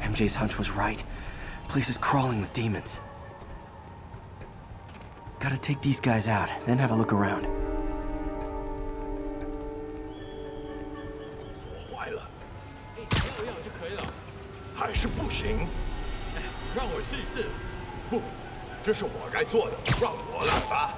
MJ's hunch was right. Place is crawling with demons. Gotta take these guys out, then have a look around. 锁坏了，这样就可以了。还是不行。让我试一试。不，这是我该做的，让我来吧。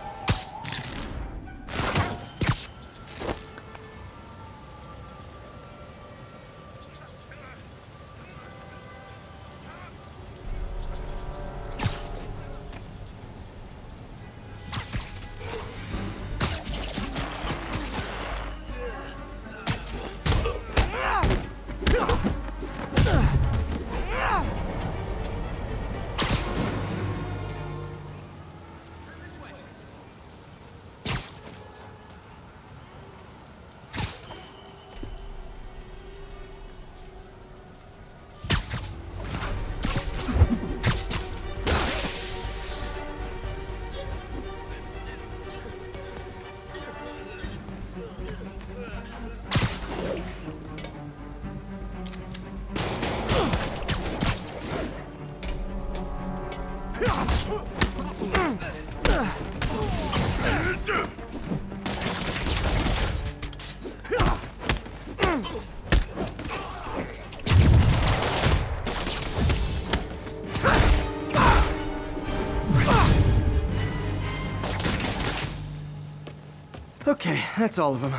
Okay, that's all of them.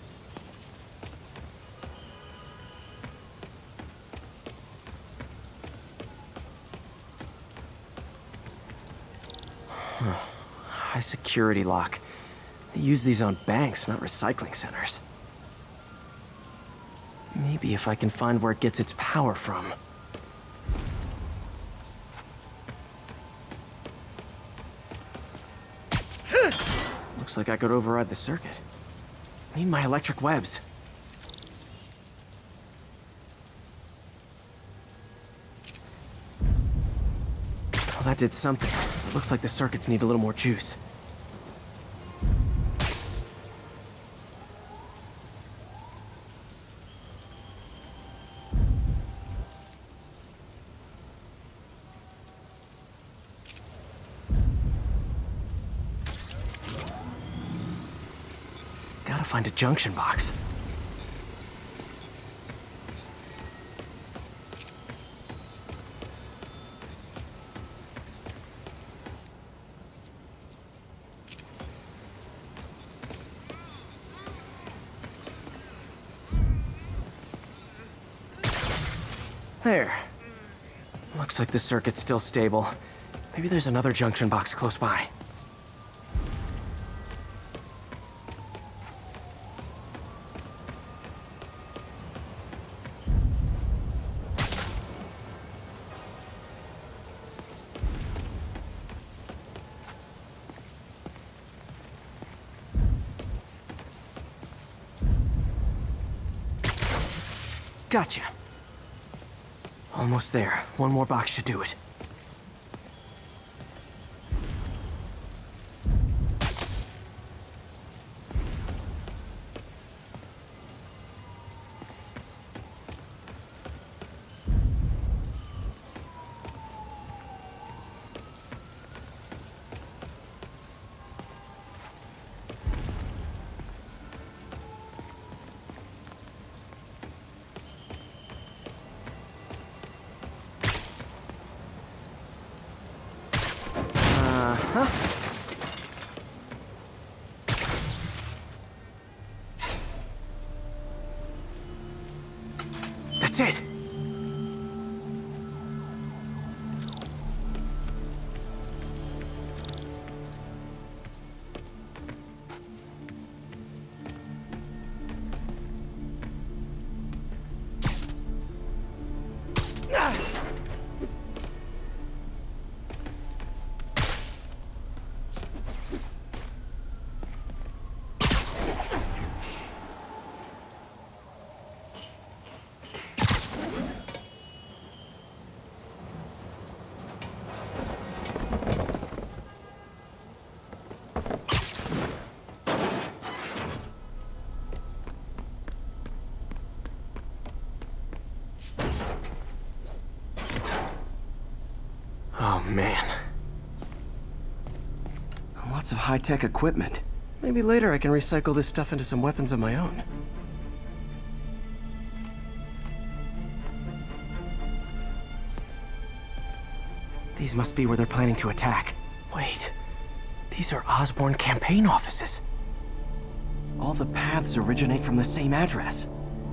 High security lock. They use these on banks, not recycling centers. Maybe if I can find where it gets its power from. Looks like I could override the circuit. Need my electric webs. Well, that did something. It looks like the circuits need a little more juice. Gotta find a junction box. There. Looks like the circuit's still stable. Maybe there's another junction box close by. Gotcha. Almost there. One more box should do it. Huh? That's it. man. Lots of high-tech equipment. Maybe later I can recycle this stuff into some weapons of my own. These must be where they're planning to attack. Wait, these are Osborn campaign offices. All the paths originate from the same address.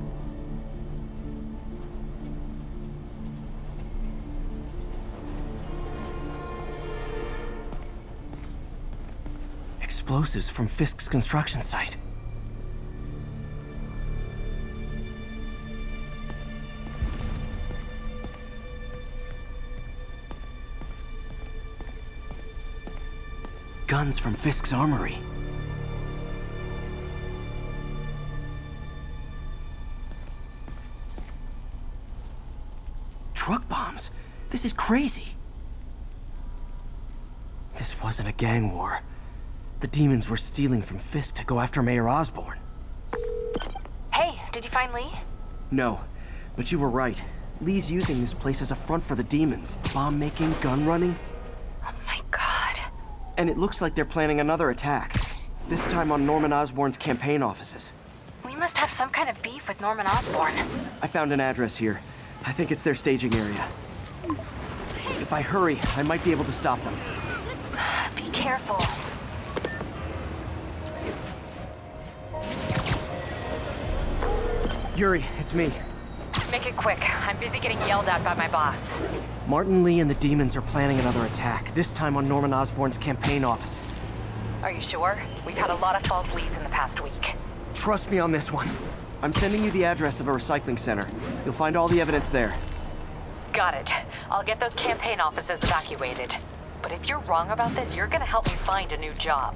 Explosives from Fisk's construction site. Guns from Fisk's armory. Truck bombs? This is crazy. This wasn't a gang war. The demons were stealing from Fisk to go after Mayor Osborn. Hey, did you find Lee? No, but you were right. Lee's using this place as a front for the demons. Bomb making, gun running. Oh my god. And it looks like they're planning another attack. This time on Norman Osborn's campaign offices. We must have some kind of beef with Norman Osborn. I found an address here. I think it's their staging area. If I hurry, I might be able to stop them. Be careful. Yuri, it's me. Make it quick. I'm busy getting yelled at by my boss. Martin Lee and the demons are planning another attack, this time on Norman Osborn's campaign offices. Are you sure? We've had a lot of false leads in the past week. Trust me on this one. I'm sending you the address of a recycling center. You'll find all the evidence there. Got it. I'll get those campaign offices evacuated. But if you're wrong about this, you're gonna help me find a new job.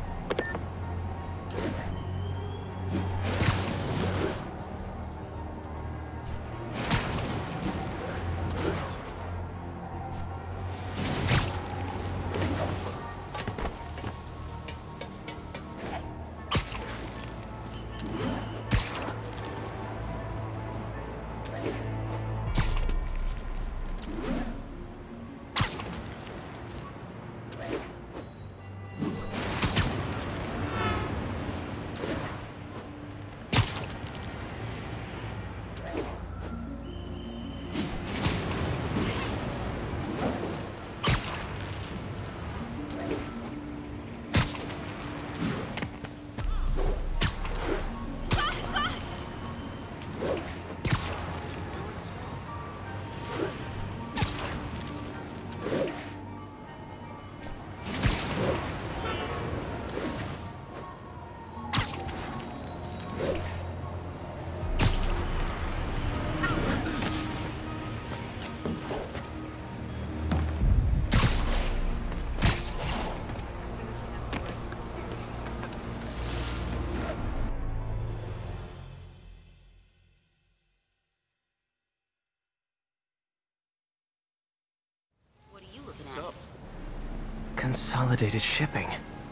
Consolidated shipping.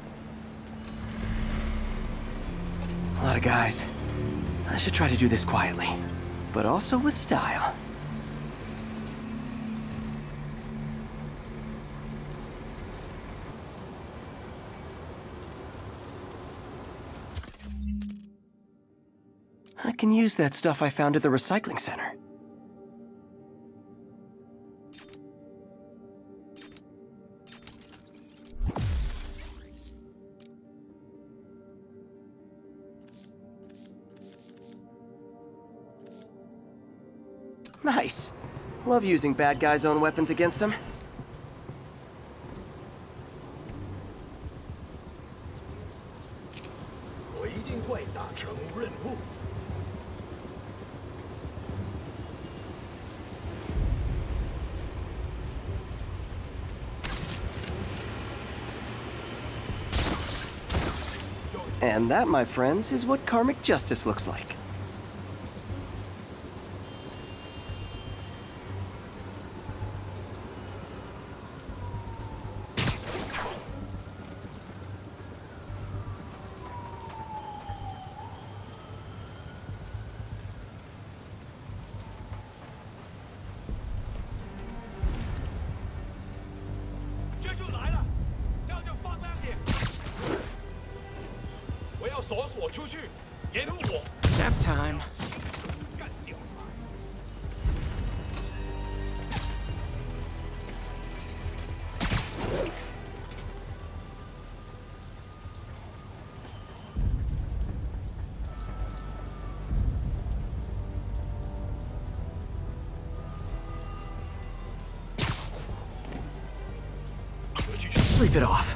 A lot of guys. I should try to do this quietly, but also with style. I can use that stuff I found at the recycling center. Nice. Love using bad guys' own weapons against them. And that, my friends, is what karmic justice looks like. 锁锁出去，沿路我 Nap time. 干掉他。 Sleep it off.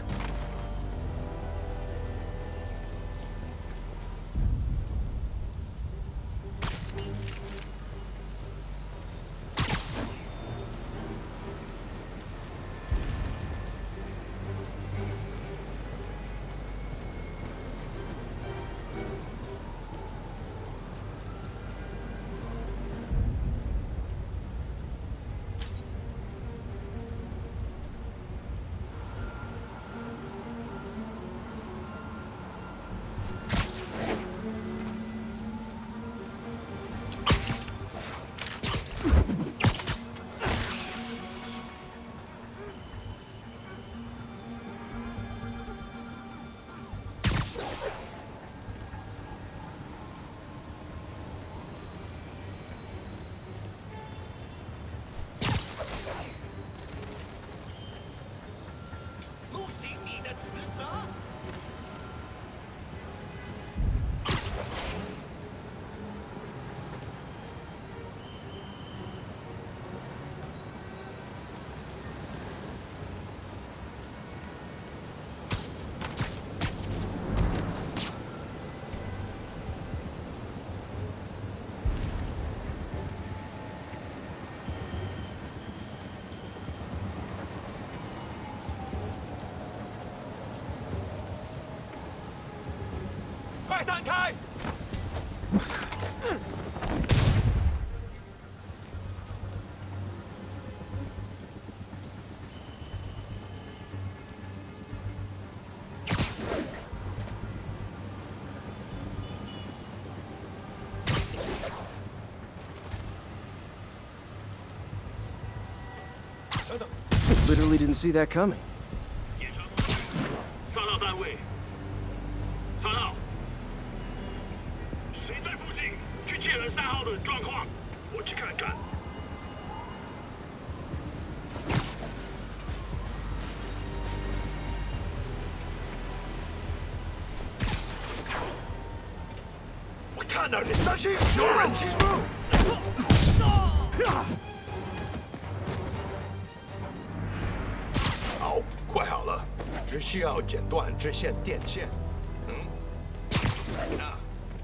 Literally didn't see that coming. 上到单位，上到，谁在附近？去确认3号的状况，我去看看。我看到你那是有人进入。好，快好了，只需要剪断这线电线。那。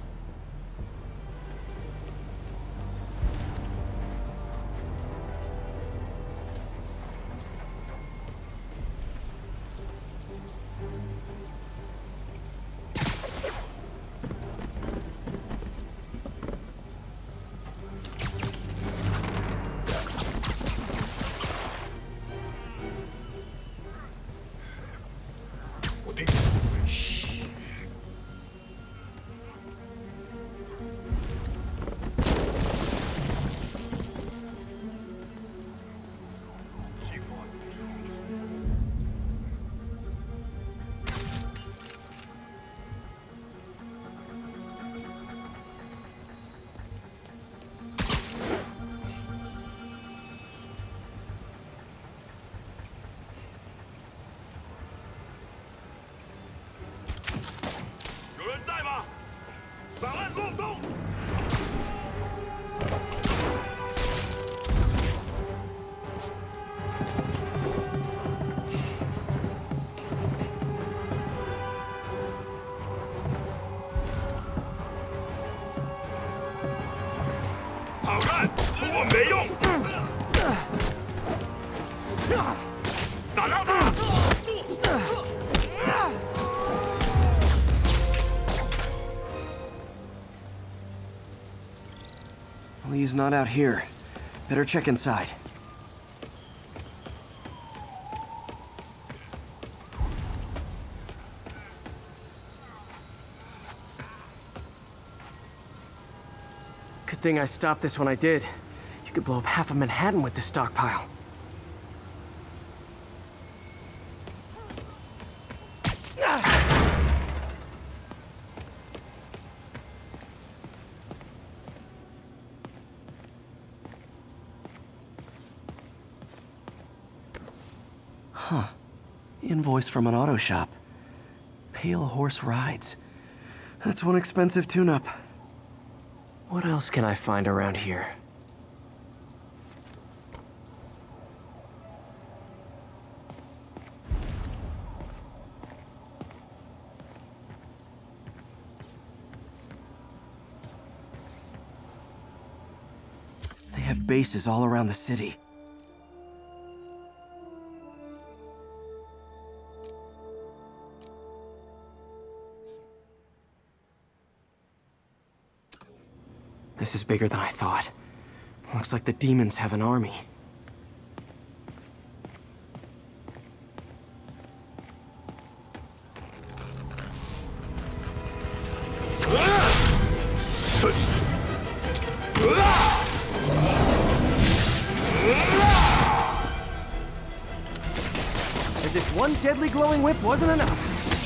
有人在吗？档案漏洞！好看，不过没用。打到他！ Lee's not out here. Better check inside. Good thing I stopped this when I did. You could blow up half of Manhattan with this stockpile. Invoice from an auto shop. Pale Horse Rides. That's one expensive tune-up. What else can I find around here? They have bases all around the city. This is bigger than I thought. Looks like the demons have an army. As if one deadly glowing whip wasn't enough.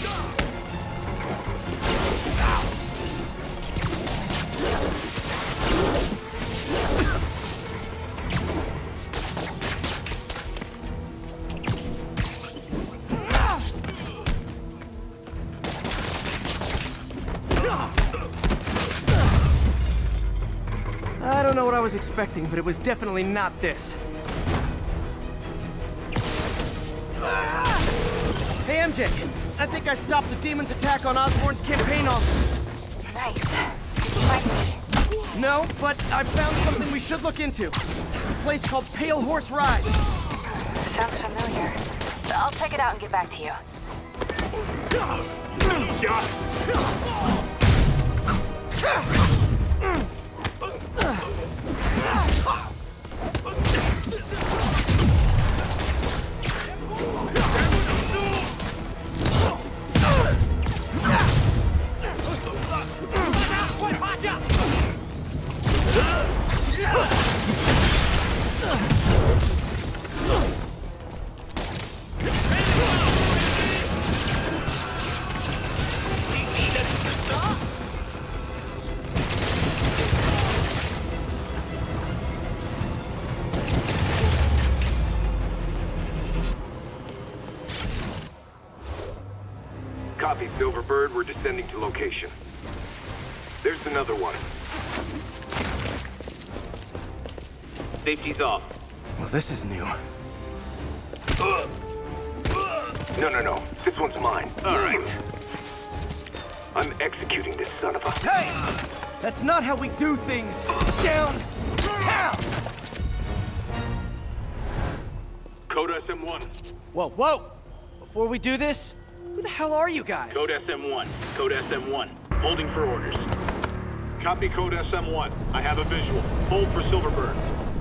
I don't know what I was expecting, but it was definitely not this. Hey, MJ, I think I stopped the demon's attack on Osborn's campaign office. Nice. Did you find me? No, but I found something we should look into. A place called Pale Horse Rides. Sounds familiar. I'll check it out and get back to you. Copy, Silverbird. We're descending to location. There's another one. Safety's off. Well, this is new. No. This one's mine. All right. I'm executing this son of a... Hey! That's not how we do things! Down! Down! Code SM1. Whoa! Before we do this, who the hell are you guys? Code SM1. Code SM1. Holding for orders. Copy Code SM1. I have a visual. Hold for Silverbird.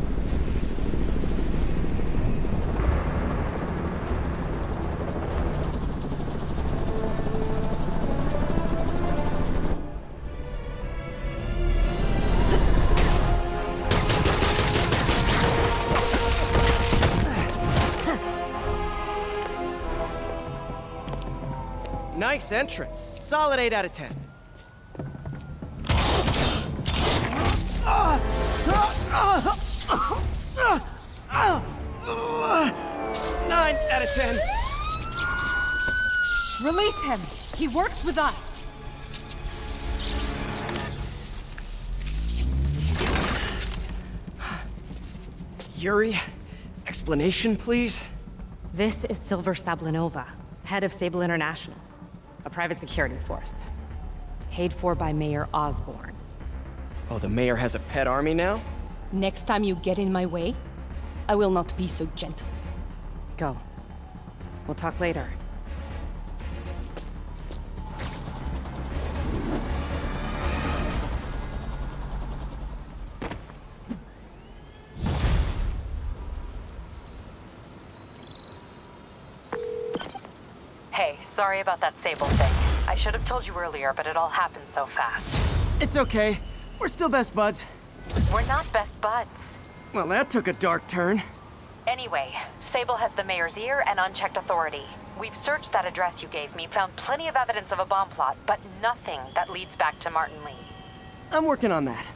Nice entrance. Solid 8 out of 10. 9 out of 10. Release him! He works with us! Yuri, explanation, please? This is Silver Sablinova, head of Sable International, a private security force. Paid for by Mayor Osborn. Oh, the mayor has a pet army now? Next time you get in my way, I will not be so gentle. Go. We'll talk later. Hey, sorry about that Sable thing. I should have told you earlier, but it all happened so fast. It's okay. We're still best buds. We're not best buds. Well, that took a dark turn. Anyway, Sable has the mayor's ear and unchecked authority. We've searched that address you gave me, found plenty of evidence of a bomb plot, but nothing that leads back to Martin Lee. I'm working on that.